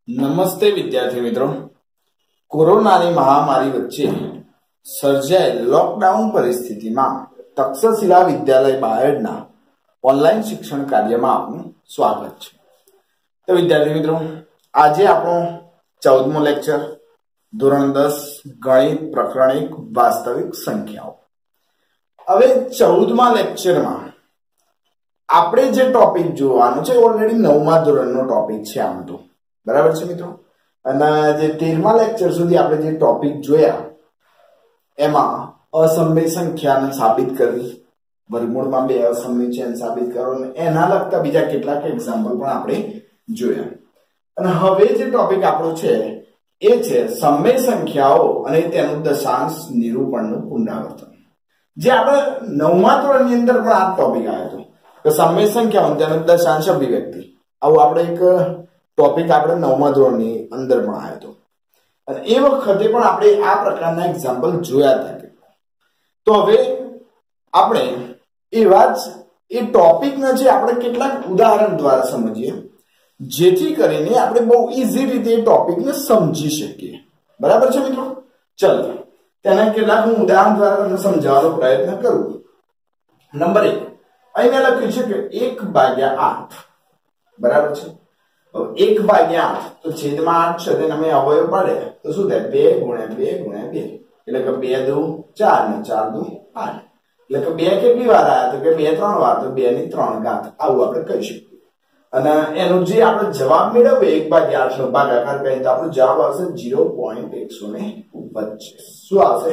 નમસ્તે વિદ્યાર્થી મિત્રો, કોરોનાની મહામારી વચ્ચે સર્જાયેલ લોકડાઉન પરિસ્થિતિમાં તક્ષશિલા વિદ્યાલય બાયડના ઓનલાઈન શિક્ષણ કાર્યમાં આપનું સ્વાગત છે। તો વિદ્યાર્થી મિત્રો, આજે આપણો 14મો લેક્ચર, ધોરણ 10 ગણિત પ્રકરણ 1 વાસ્તવિક સંખ્યાઓ। હવે 14મા લેક્ચરમાં આપણે જે ટોપિક જોવાનો છે ઓલરેડી 9મા ધોરણનો ટોપિક છે આમ તો, બરાબર છે મિત્રો। અને જે 13મા લેક્ચર સુધી આપણે જે ટોપિક જોયા એમાં અસમય સંખ્યાને સાબિત કરવી, વર્ગમૂળમાં બે અસમય છે એને સાબિત કરો, અને એના લગતા બીજા કેટલાક એક્ઝામ્પલ પણ આપણે જોયા। અને હવે જે ટોપિક આપણો છે એ છે સમય સંખ્યાઓ અને તેનું દશાંશ નિરૂપણનું પુનરાવર્તન। જે આપણે 9મા ધોરણની અંદર પણ આ ટોપિક આવ્યો હતો કે સમય સંખ્યાઓ અને તેનું દશાંશ અભિવ્યક્તિ, આવું આપણે એક ટોપિક આપણે 9મા ધોરણની અંદર પણ આવ્યો હતો, અને એ વખતે પણ આપણે આ પ્રકારના એક્ઝામ્પલ જોયા હતા। તો હવે આપણે એવા જ એ ટોપિકને છે આપણે કેટલાક ઉદાહરણ દ્વારા સમજીએ, જેથી કરીને આપણે બહુ ઈઝી રીતે એ ટોપિકને સમજી શકીએ, બરાબર છે મિત્રો। ચલો તેના કેટલાક હું ઉદાહરણ દ્વારા તમને સમજાવવાનો પ્રયત્ન કરું। નંબર 1 અહીંયા લખ્યું છે કે 1/8, બરાબર છે। 1/8 તો છેદમાં 8 છે તેને અમે અવયવ પાડે તો શું થાય 2 × 2 × 2, એટલે કે 2 × 2 = 4 ને 4 × 2 = 8, એટલે કે 2 કેટલી વાર આવ્યા તો કે 2 3 વાર, તો 2 ની 3 ઘાત, આવું આપણે કહી શકીએ। અને એનો જે આપણે જવાબ મેળવ્યો 1/8 નો ભાગાકાર કરીએ તો આપણો જવાબ આવશે 0.125। શું આવશે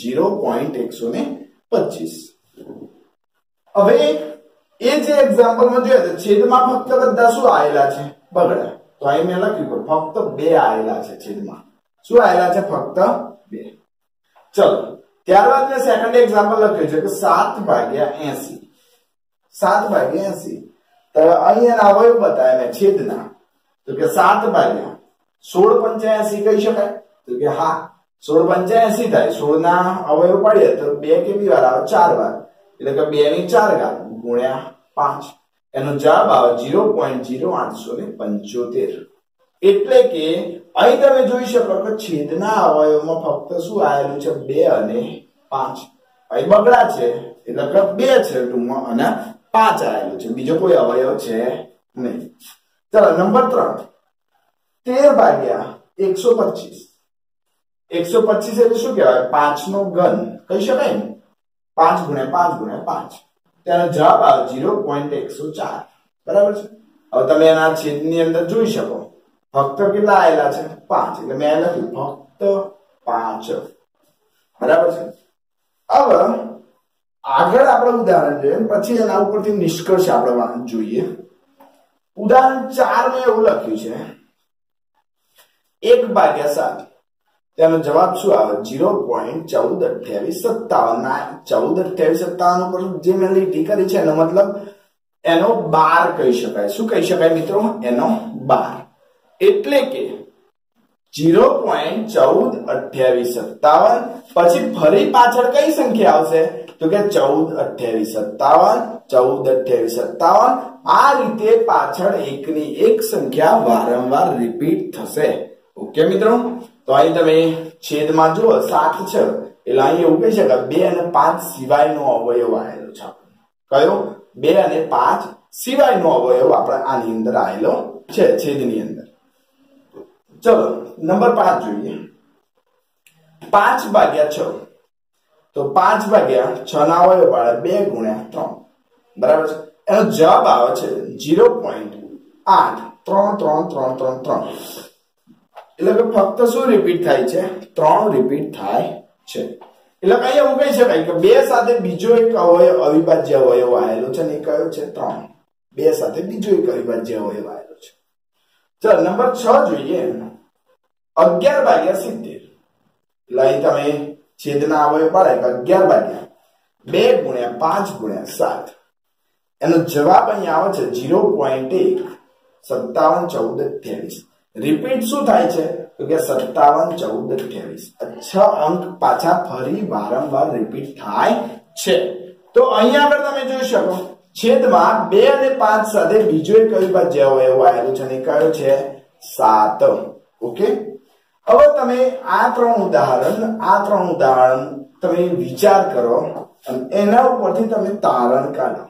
0.125। હવે એ જે એક્ઝામ્પલમાં જોયા તો છેદમાં ફક્ત બધા શું આવેલા છે બગડા, તો અહીં મેં લખ્યું ફક્ત 2 આવેલા છે છેદમાં, શું આવેલા છે ફક્ત 2। ચલો ત્યારબાદ મેં સેકન્ડ એક્ઝામ્પલ લખ્યું છે કે 7/80, 7/80 તો અહીંયા અવયવ બતાવ્યા મેં છેદના, તો કે 7/1685 કહી શકાય, તો કે હા 1685 થાય, 16 ના અવયવ પાડીએ તો 2 કેટલી વાર આવે 4 વાર, એટલે કે 2 ની 4 ઘાત ગુણ્યા 5, એનો જવાબ આવે 0.0875। એટલે કે અહીં તમે જોઈ શકો કે છેદના અવયવમાં ફક્ત શું આવેલું છે 2 અને 5, અહીં બગડા છે એટલે કે 2 છે ટૂંકમાં અને 5 આવેલું છે, બીજો કોઈ અવયવ છે નહીં। ચાલો નંબર 3 13/125, 125 એટલે શું કહેવાય 5 નો ઘન કહી શકાય ને, 5 × 5 × 5, તેનો જવાબ આવે 0.104, બરાબર છે। હવે તમે એના છેદની અંદર જોઈ શકો ફક્ત કેટલા આવેલા છે 5, એટલે મેં લખ્યું ફક્ત 5, બરાબર છે। હવે આગળ આપણે ઉદાહરણ જોઈએ, પછી એના ઉપરથી નિષ્કર્ષ આપણે જોઈએ। ઉદાહરણ 4 મેં એવું લખ્યું છે 1/7, તેનો જવાબ શું આવે 0.142857। 142857 ઉપર જે મેં લીટી કરી છે એનો મતલબ એનો 12 કહી શકાય। શું કહી શકાય મિત્રો? એનો 12, એટલે કે 0.142857 પછી ફરી પાછળ કઈ સંખ્યા આવશે તો કે 142857, 142857, આ રીતે પાછળ એકની એક સંખ્યા વારંવાર રિપીટ થશે। ઓકે મિત્રો, તો અહીં તમે છેદમાં જુઓ 7 છે એટલે અહીં એવું કહી શકાય 2 અને 5 સિવાયનો અવયવ આવેલો છે। કયો? 2 અને 5 સિવાયનો અવયવ આપણે આની અંદર આવેલો છે છેદની અંદર। ચલો નંબર 5 જોઈએ, 5/6, તો 5/6 ના અવયવ પાડે 2 × 3, બરાબર છે। એનો જવાબ આવે છે 0.833333, એટલે કે ફક્ત શું રિપીટ થાય છે 3 રિપીટ થાય છે। એટલે કઈ એવું કહી શકાય કે 2 સાથે બીજો એક અવયવ અવિભાજ્ય અવયવ આવેલો છે ને એ કયો છે 3, 2 સાથે બીજો એક અવિભાજ્ય અવયવ આવેલો છે। ચાલો નંબર 6 જોઈએ, 11/70, એટલે અહીં તમે છેદના અવયવ પાડે 11/2 × 5 × 7, એનો જવાબ અહીં આવે છે 0.1571428। રિપીટ શું થાય છે તો કે 571428, 6 અંક પાછા ફરી વારંવાર રિપીટ થાય છે। તો અહીંયા આગળ તમે જોઈ શકો છેદમાં 2 અને 5 સાથે બીજો એક અવિભાજ્ય અવયવ આવેલો છે અને કયો છે 7. ઓકે, હવે તમે આ ત્રણ ઉદાહરણ તમે વિચાર કરો અને એના ઉપરથી તમે તારણ કાઢો.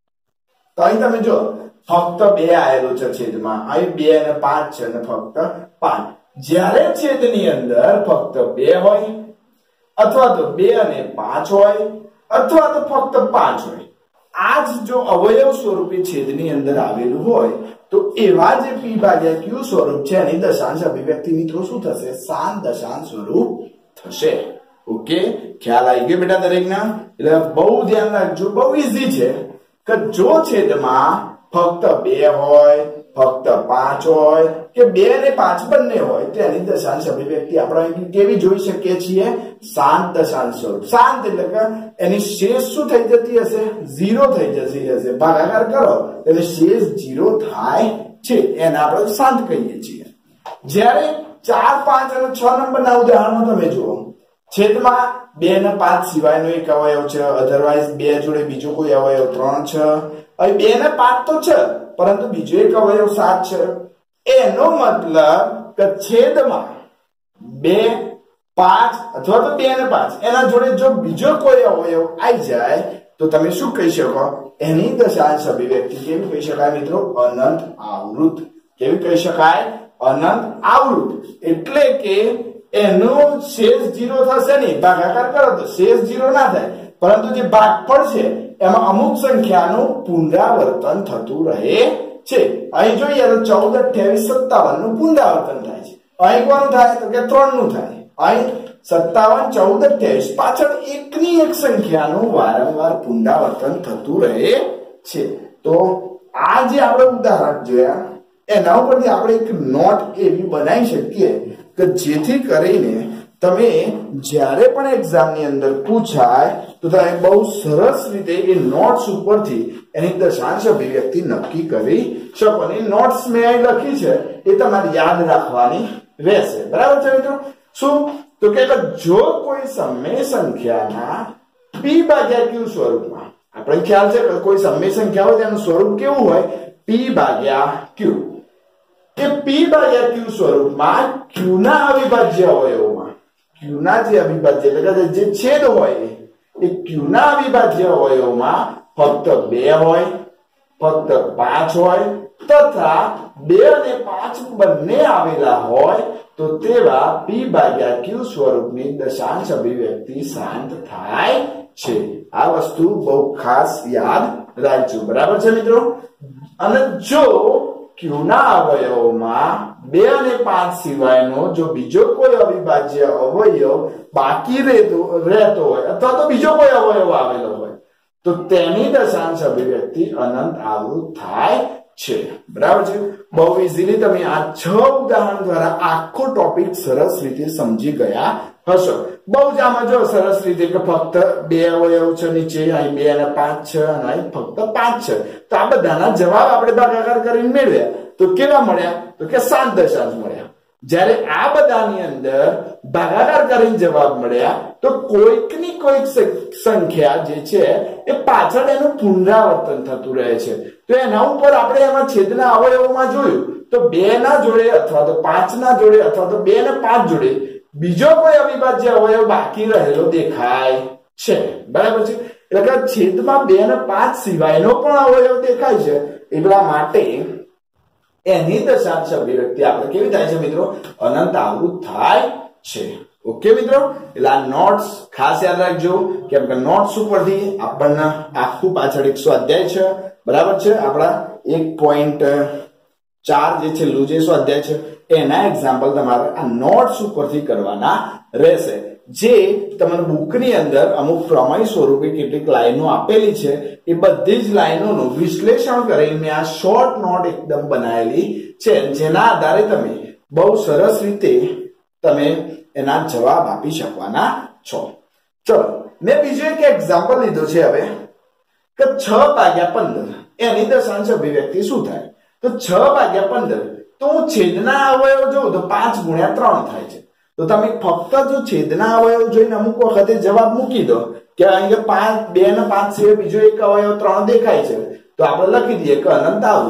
તો અહીં તમે જો ફક્ત 2 આવેલો છે છેદમાં, અહીં 2 અને 5 છે અને ફક્ત 5. જ્યારે છેદની અંદર ફક્ત 2 હોય અથવા તો 2 અને 5 હોય અથવા તો ફક્ત 5 હોય, આ જ જો અવયવ સ્વરૂપે છેદની અંદર આવેલું હોય તો એવા જે p ભાગ્યા q સ્વરૂપ છે એની દશાંશ અભિવ્યક્તિ મિત્રો શું થશે? શાંત દશાંશ સ્વરૂપ થશે. ઓકે, ખ્યાલ આવી ગયો બેટા દરેકના? એટલે બહુ ધ્યાન રાખજો, બહુ ઈઝી છે કે જો છેદમાં ફક્ત 2 હોય, ફક્ત 5 હોય કે 2 અને 5 બંને હોય તો એની દશાંશ અભિવ્યક્તિ આપણે કેવી જોઈ શકીએ છીએ? શાંત દશાંશ સ્વરૂપ. શાંત એટલે કે એની શેષ શું થઈ જતી હશે? 0 થઈ જતી હશે. ભાગાકાર કરો એટલે શેષ 0 થાય છે, એને આપણે શાંત કહીએ છીએ. જ્યારે 4, 5 અને 6 નંબરના ઉદાહરણમાં તમે જુઓ, છેદમાં 2 અને 5 સિવાયનો એક અવયવ છે, અધરવાઇઝ 2 જોડે બીજો કોઈ અવયવ 3 છે. અહીં 2 અને 5 તો છે પરંતુ બીજો એક અવયવ 7 છે. એનો મતલબ કે છેદમાં 2, 5 અથવા તો 2 અને 5 એના જોડે જો બીજો કોઈ અવયવ આવી જાય તો તમે શું કહી શકો? એની દશાંશ અભિવ્યક્તિ કેવી કહી શકાય મિત્રો? અનંત આવૃત. કેવી કહી શકાય? અનંત આવૃત. એટલે કે એનો શેષ 0 થશે નહીં, ભાગાકાર કરો તો શેષ 0 ના થાય, પરંતુ જે ભાગફળ છે એમાં અમુક સંખ્યાનું પુનરાવર્તન થતું રહે છે. અહીં જોઈએ તો 14, 28, 57 નું પુનરાવર્તન થાય છે. અહીં કોનું થાય? તો કે 3 નું થાય. અહીં 57, 14, 28 પાછળ એકની એક સંખ્યાનું વારંવાર પુનરાવર્તન થતું રહે છે. તો આ જે આપણે ઉદાહરણ જોયા એના ઉપરથી આપણે એક નોટ એવી બનાવી શકીએ કે જેથી કરીને તમે જ્યારે પણ એક્ઝામની અંદર પૂછાય તો તમે બહુ સરસ રીતે એ નોટ્સ ઉપરથી એની દશાંશ અભિવ્યક્તિ નક્કી કરી શકો. અને નોટ્સ મેં અહીં લખી છે એ તમારે યાદ રાખવાની રહેશે. બરાબર છે મિત્રો? શું? તો કે જો કોઈ સમય સંખ્યાના p ભાગ્યા q સ્વરૂપમાં, આપણે ખ્યાલ છે કે કોઈ સમય સંખ્યા હોય તેનું સ્વરૂપ કેવું હોય? p ભાગ્યા q. કે p ભાગ્યા q સ્વરૂપમાં q ના અવિભાજ્ય અવયવોમાં, q ના જે અવિભાજ્ય એટલે કે જે છેદ હોય એ q ના અવિભાજ્ય અવયવોમાં ફક્ત 2 હોય, ફક્ત 5 હોય તથા 2 અને 5 બંને આવેલા હોય તો તેવા p ભાગ્યા q સ્વરૂપની દશાંશ અભિવ્યક્તિ શાંત થાય છે. આ વસ્તુ બહુ ખાસ યાદ રાખજો. બરાબર છે મિત્રો? અને જો q ના અવયવોમાં 2 અને 5 સિવાયનો જો બીજો કોઈ અવિભાજ્ય અવયવ બાકી રહેતો હોય અથવા તો બીજો કોઈ અવયવ આવેલો હોય તો તેની દશાંશ અભિવ્યક્તિ અનંત આવૃત થાય છે. બરાબર છે? બહુ ઈઝીલી તમે આ 6 ઉદાહરણ દ્વારા આખો ટોપિક સરસ રીતે સમજી ગયા હશો. બહુ જ આમાં જો સરસ રીતે કે ફક્ત 2 અવયવ છે નીચે, અહીં 2 અને 5 છે અને અહીં ફક્ત 5 છે. તો આ બધાના જવાબ આપણે ભાગાકાર કરીને મેળવ્યા તો કેવા મળ્યા? તો કે શાંત દશાંશ મળ્યા. જ્યારે આ બધાની અંદર ભાગાકાર કરીને જવાબ મળ્યા તો કોઈકની કોઈક સંખ્યા જે છે એ પાછળ એનું પુનરાવર્તન થતું રહે છે. તો એના ઉપર આપણે એમાં છેદના અવયવોમાં જોયું તો 2 ના જોડે અથવા તો 5 ના જોડે અથવા તો 2 અને 5 જોડે બીજો કોઈ અવિભાજ્ય અવયવ બાકી રહેલો દેખાય છે. બરાબર છે? એટલે કે છેદમાં 2 અને 5 સિવાયનો પણ અવયવ દેખાય છે. એટલા માટે એની દશાંશ અભિવ્યક્તિ આપણે કેવી થાય છે મિત્રો? અનંત આવૃત થાય છે. ઓકે મિત્રો? એટલે આ નોટ્સ ખાસ યાદ રાખજો, કેમ કે નોટ્સ ઉપરથી આપણને આખું પાછળ 100 અધ્યાય છે. બરાબર છે? આપણા 1.4 જે છેલ્લું જે સ્વાધ્યાય છે એના એક્ઝામ્પલ તમારે આ નોટ્સ ઉપરથી કરવાના રહેશે. જે તમને બુકની અંદર અમુક પ્રમેય સ્વરૂપે કેટલીક લાઈનો આપેલી છે એ બધી જ લાઈનોનું વિશ્લેષણ કરીને મેં આ શોર્ટ નોટ એકદમ બનાવેલી છે, જેના આધારે તમે બહુ સરસ રીતે તમે એના જવાબ આપી શકવાના છો. ચલો, મેં બીજો એક એક્ઝામ્પલ લીધો છે હવે કે 6/15 એની દશાંશ અભિવ્યક્તિ શું થાય? તો 6/15 તો હું છેદના અવયવ જોઉં તો 5×3 થાય છે. તો તમે ફક્ત જો છેદના અવયવ જોઈને અમુક વખતે જવાબ મૂકી દો કે અહીં 5, 2 અને 5 સિવાય બીજો એક અવયવ 3 દેખાય છે તો આપણે લખી દઈએ કે અનંત આવૃત.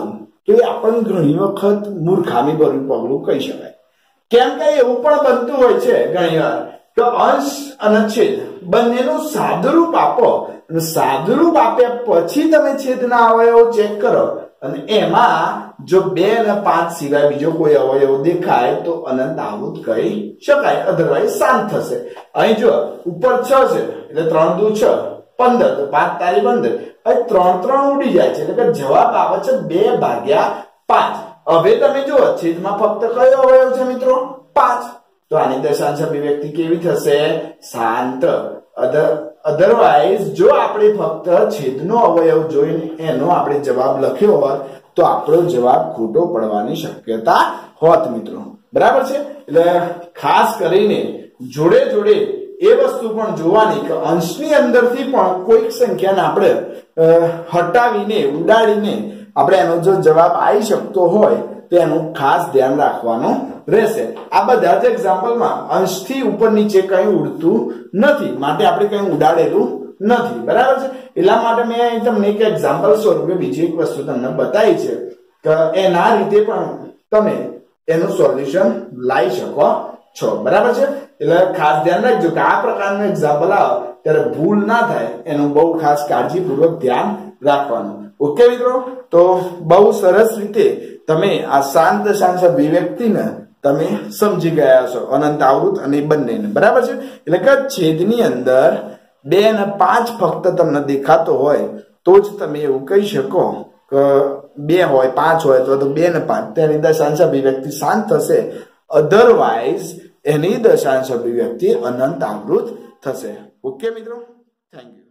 તો એ આપણને ઘણી વખત મૂર્ખામી ભર્યું પગલું કહી શકાય. કેમ કે એવું પણ બનતું હોય છે ઘણી વાર તો અંશ અને છેદ બંનેનું સાદુરૂપ આપો અને સાદુરૂપ આપ્યા પછી તમે છેદના અવયવો ચેક કરો અને એમાં જો 2 અને 5 સિવાય બીજો કોઈ અવયવ દેખાય તો અનંત આવૃત કહી શકાય, અધરવાઇઝ શાંત થશે. અહીં જો ઉપર 6 છે એટલે 3 દુ 6 15 તો 5 તારી 15, અહીં 3 ઉડી જાય છે એટલે કે જવાબ આવે છે 2/5. હવે તમે જુઓ છેદમાં ફક્ત કયો અવયવ છે મિત્રો? 5. તો આની દશાંશ અભિવ્યક્તિ કેવી થશે? શાંત. અધરવાઇઝ જો આપણે ફક્ત છેદનો અવયવ જોઈને એનો આપણે જવાબ લખ્યો હોત તો આપણો જવાબ ખોટો પડવાની શક્યતા હોત મિત્રો. બરાબર છે? એટલે ખાસ કરીને જોડે જોડે એ વસ્તુ પણ જોવાની કે અંશની અંદરથી પણ કોઈક સંખ્યાને આપણે હટાવીને ઉડાડીને આપણે એનો જો જવાબ આવી શકતો હોય તો એનું ખાસ ધ્યાન રાખવાનું રહેશે. આ બધા જ એક્ઝામ્પલમાં અંશથી ઉપર નીચે કઈ ઉડતું નથી માટે આપણે કઈ ઉડાડેલું નથી. બરાબર છે? એટલા માટે મેં અહીં તમને એક એક્ઝામ્પલ સ્વરૂપે બીજી એક વસ્તુ તમને બતાવી છે કે એના રીતે પણ તમે એનું સોલ્યુશન લાવી શકો છો. બરાબર છે? એટલે ખાસ ધ્યાન રાખજો કે આ પ્રકારનું એક્ઝામ્પલ આવે ત્યારે ભૂલ ના થાય એનું બહુ ખાસ કાળજીપૂર્વક ધ્યાન રાખવાનું. ઓકે મિત્રો, તો બહુ સરસ રીતે તમે આ શાંત દશાંશ અભિવ્યક્તિને તમે સમજી ગયા છો, અનંત આવૃત અને બંનેને. બરાબર છે? એટલે કે છેદની અંદર 2 અને 5 ફક્ત તમને દેખાતો હોય તો જ તમે એવું કહી શકો કે 2 હોય 5 હોય અથવા તો 2 અને 5 તેની દશાંશ અભિવ્યક્તિ શાંત થશે, અધરવાઇઝ એની દશાંશ અભિવ્યક્તિ અનંત આવૃત થશે. ઓકે મિત્રો, થેન્ક યુ.